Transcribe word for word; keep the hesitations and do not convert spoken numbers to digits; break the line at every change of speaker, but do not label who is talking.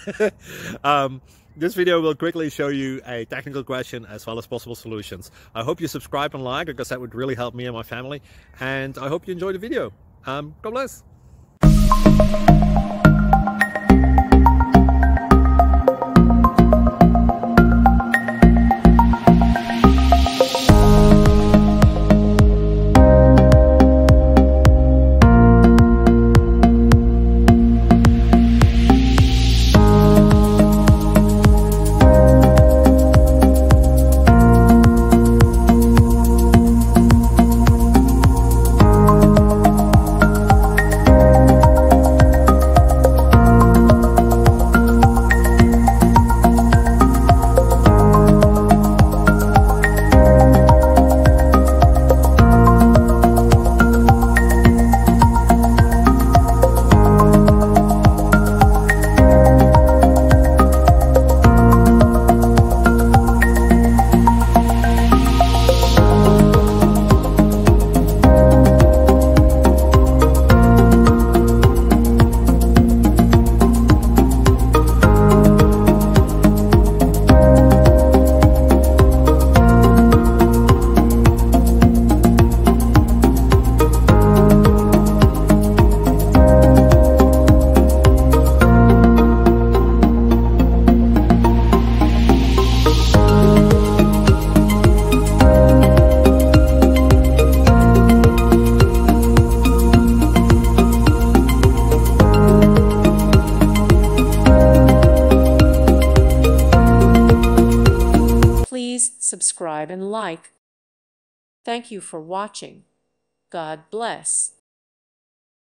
um, this video will quickly show you a technical question as well as possible solutions. I hope you subscribe and like, because that would really help me and my family. And I hope you enjoy the video. Um, God bless.
Please subscribe and like. Thank you for watching. God bless.